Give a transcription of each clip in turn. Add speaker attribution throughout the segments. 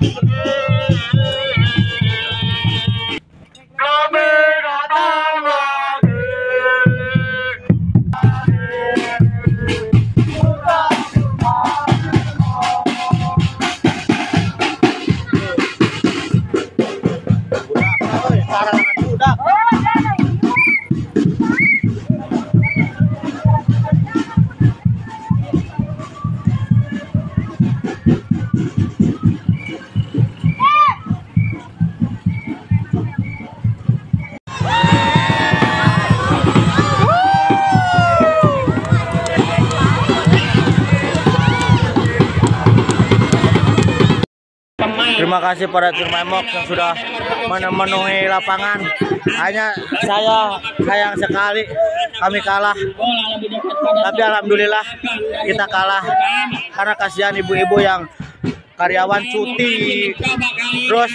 Speaker 1: Terima kasih pada tim Memok yang sudah memenuhi lapangan. Hanya saya sayang sekali kami kalah. Tapi alhamdulillah kita kalah karena kasihan ibu-ibu yang karyawan cuti, terus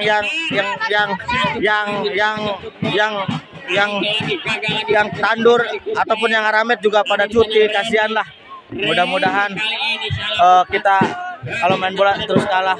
Speaker 1: yang tandur ataupun yang aramet juga pada cuti. Kasihan lah. Mudah-mudahan kita kalau main bola terus kalah.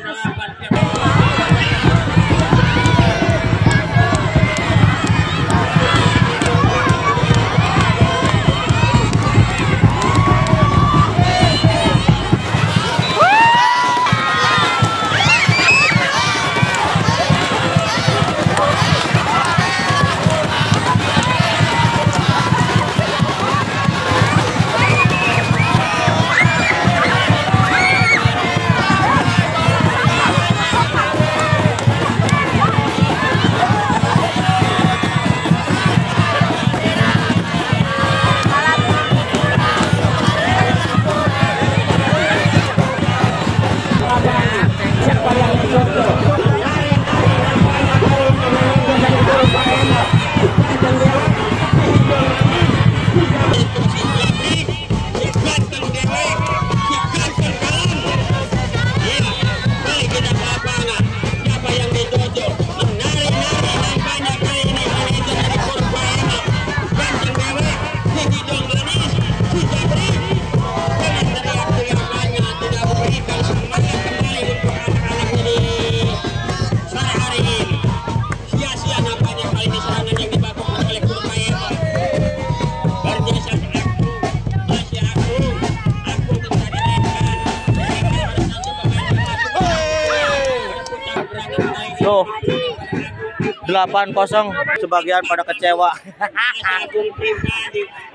Speaker 1: Tuh 8-0, sebagian pada kecewa.